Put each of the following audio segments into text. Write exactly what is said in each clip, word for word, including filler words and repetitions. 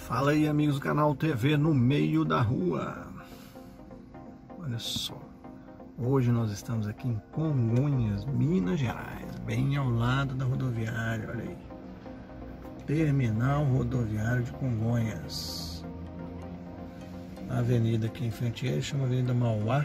Fala aí, amigos do canal T V no meio da rua. Olha só, hoje nós estamos aqui em Congonhas, Minas Gerais, bem ao lado da rodoviária. Olha aí, Terminal Rodoviário de Congonhas. A avenida aqui em frente a ele chama Avenida Mauá.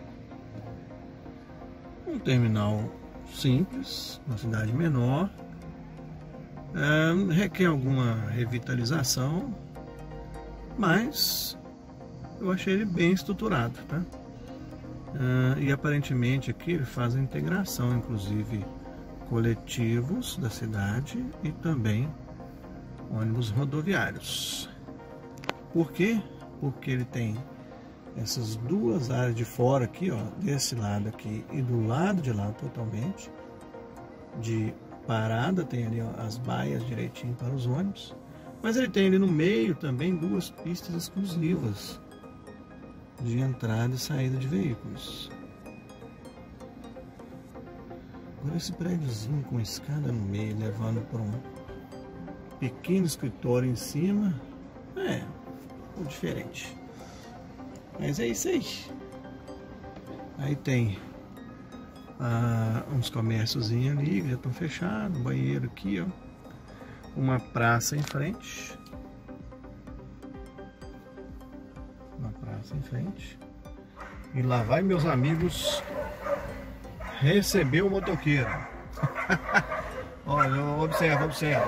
Um terminal simples, uma cidade menor. É, requer alguma revitalização, mas eu achei ele bem estruturado, tá? É, e aparentemente aqui ele faz a integração, inclusive coletivos da cidade e também ônibus rodoviários. Por quê? Porque ele tem essas duas áreas de fora aqui, ó, desse lado aqui e do lado de lá totalmente, de parada, tem ali, ó, as baias direitinho para os ônibus, mas ele tem ali no meio também duas pistas exclusivas de entrada e saída de veículos. Agora esse prédiozinho com escada no meio, levando para um pequeno escritório em cima, é um pouco diferente, mas é isso aí. Aí tem Ah, uns comérciozinhos ali que já estão fechados, um banheiro aqui, ó, uma praça em frente, uma praça em frente, e lá vai, meus amigos, receber o motoqueiro. Olha, observa, observa.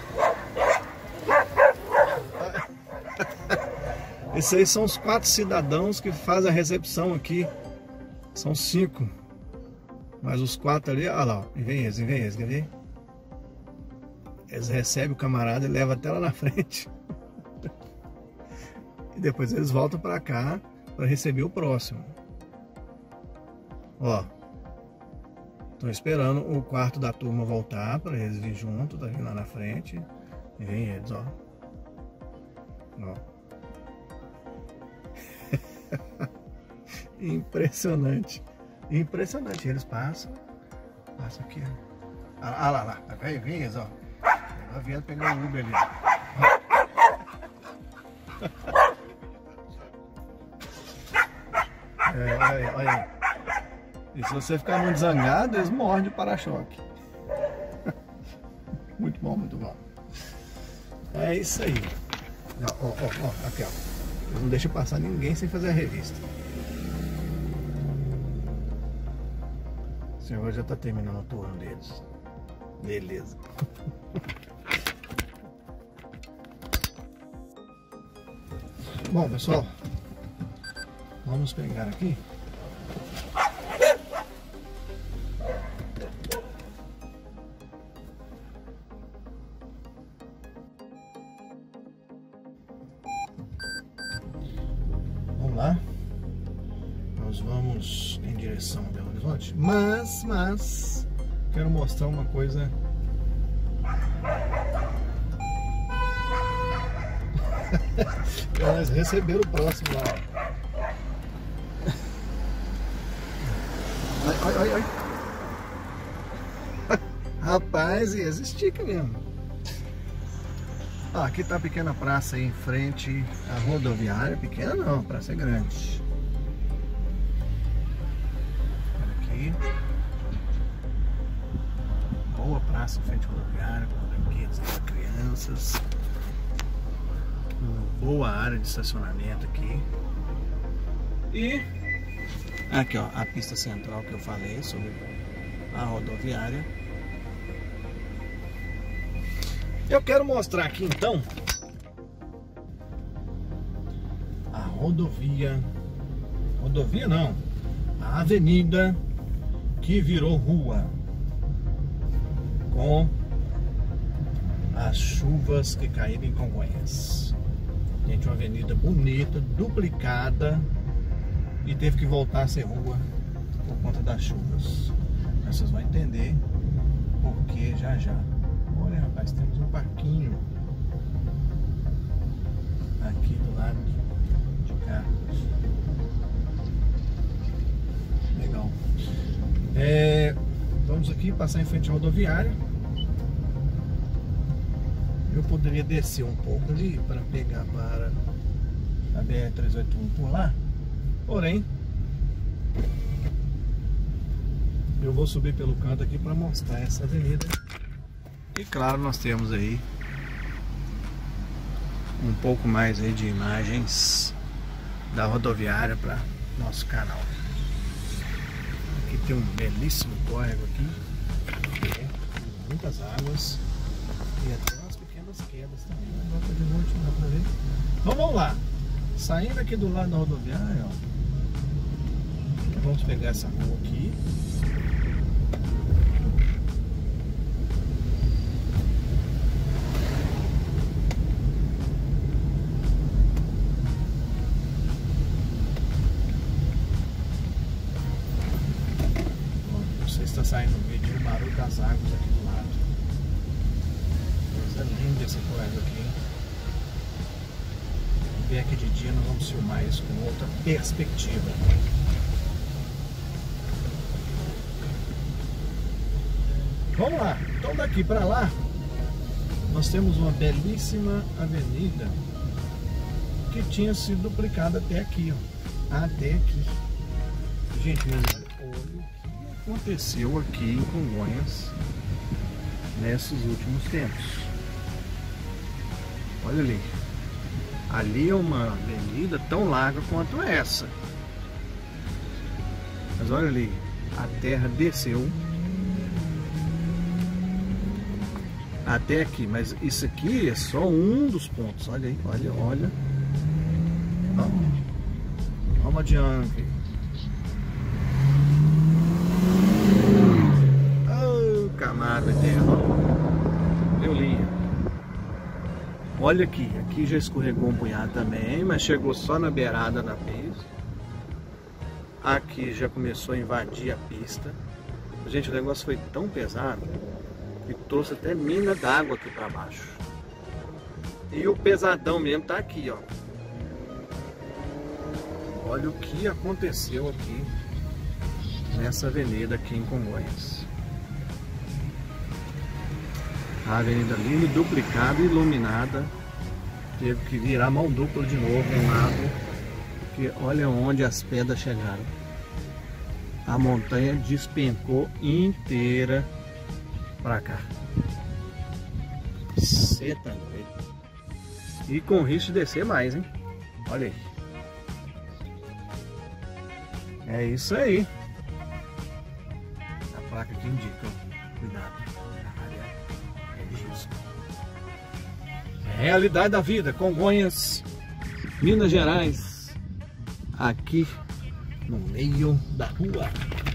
Esses aí são os quatro cidadãos que fazem a recepção aqui, são cinco. Mas os quatro ali, olha lá, e vem eles, e vem eles, quer ver? Eles recebem o camarada e levam até lá na frente. E depois eles voltam para cá para receber o próximo. Ó, estão esperando o quarto da turma voltar para eles vir junto, tá vindo lá na frente. E vem eles, ó. Ó. Impressionante. Impressionante, eles passam, passam aqui, ó. Ah, lá, lá, vem, vem eles, ó. Ela vieram pegar o Uber ali. É, olha aí, olha aí. E se você ficar muito zangado, eles morrem de para-choque. Muito bom, muito bom. É isso aí. Ó, ó, ó, aqui, ó. Eles não deixam passar ninguém sem fazer a revista. O senhor já está terminando o turno deles. Beleza. Bom, pessoal, vamos pegar aqui. Vamos lá. Nós vamos em direção ao Belo Horizonte, mas, mas, quero mostrar uma coisa. Elas receberam o próximo lá. Ai, ai, ai, ai. Rapaz, e esse estica mesmo. Ah, aqui tá a pequena praça aí em frente à rodoviária. Pequena não, a praça é grande. Boa praça em frente à rodoviária, com brinquedos para crianças. Uma boa área de estacionamento aqui. E aqui, ó, a pista central que eu falei sobre a rodoviária. Eu quero mostrar aqui então a rodovia. Rodovia não, a avenida que virou rua com as chuvas que caíram em Congonhas. Gente, uma avenida bonita, duplicada, e teve que voltar a ser rua por conta das chuvas. Mas vocês vão entender por que já já. Olha, rapaz, temos um parquinho aqui do lado de cá. Legal. É, vamos aqui passar em frente à rodoviária. Eu poderia descer um pouco ali para pegar para a B R trezentos e oitenta e um por lá, porém eu vou subir pelo canto aqui para mostrar essa avenida. E claro, nós temos aí um pouco mais aí de imagens da rodoviária para nosso canal. Aqui tem um belíssimo córrego aqui, é, muitas águas e até umas pequenas quedas também. Agora de noite não dá para ver. Então vamos lá, saindo aqui do lado da rodoviária, ó, vamos pegar essa rua aqui. Está saindo no vídeo o barulho das águas aqui do lado. Coisa linda esse córrego aqui. E aqui de dia nós vamos filmar isso com outra perspectiva. Vamos lá. Então daqui para lá nós temos uma belíssima avenida que tinha sido duplicada até aqui, ó. Até aqui. Gente, mas olha aconteceu aqui em Congonhas nesses últimos tempos. Olha ali, ali é uma avenida tão larga quanto essa, mas olha ali, a terra desceu até aqui, mas isso aqui é só um dos pontos. Olha aí, olha, olha, vamos adiante. Camada eterna, eu li. Olha aqui, aqui já escorregou um punhado também, mas chegou só na beirada da pista. Aqui já começou a invadir a pista. Gente, o negócio foi tão pesado que trouxe até mina d'água aqui para baixo. E o pesadão mesmo tá aqui, ó. Olha o que aconteceu aqui nessa avenida aqui em Congonhas. A avenida linda, duplicada, iluminada. Teve que virar mão dupla de novo um lado, porque olha onde as pedras chegaram. A montanha despencou inteira pra cá. Cê tá doido. E com risco de descer mais, hein? Olha aí. É isso aí. A placa que indica, ó. Cuidado. Realidade da vida, Congonhas, Minas Gerais, aqui no meio da rua.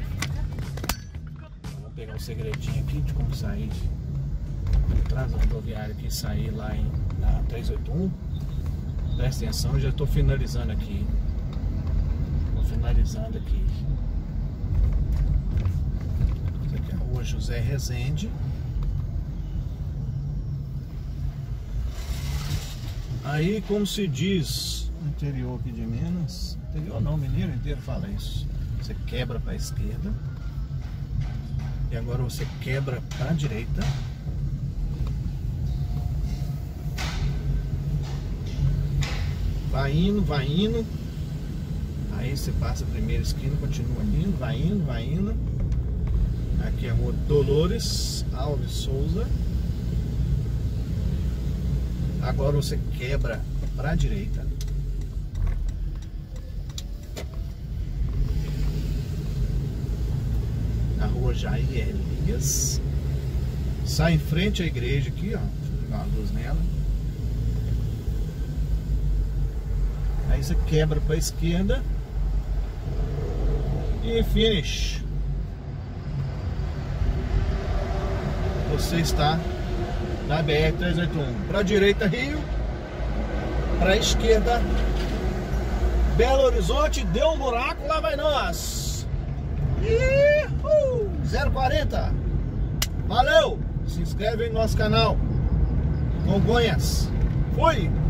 Vamos pegar um segredinho aqui de como sair de trás da rodoviária aqui, sair lá em, na trezentos e oitenta e um. Presta atenção, eu já estou finalizando aqui. Estou finalizando aqui. Essa aqui é a rua José Rezende. Aí, como se diz no interior aqui de Minas, interior não, mineiro inteiro fala isso. Você quebra para a esquerda e agora você quebra para a direita. Vai indo, vai indo. Aí você passa a primeira esquina, continua indo, vai indo, vai indo. Aqui é a rua Dolores Alves Souza. Agora você quebra para a direita. Na rua Jair Elias. Sai em frente à igreja aqui, ó. Deixa eu ligar uma luz nela. Aí você quebra para a esquerda. E finish. Você está na B R trezentos e oitenta e um. Para a direita, Rio. Para a esquerda, Belo Horizonte. Deu um buraco, lá vai nós. Uhul! zero quarenta. Valeu! Se inscreve no nosso canal. Congonhas. Fui!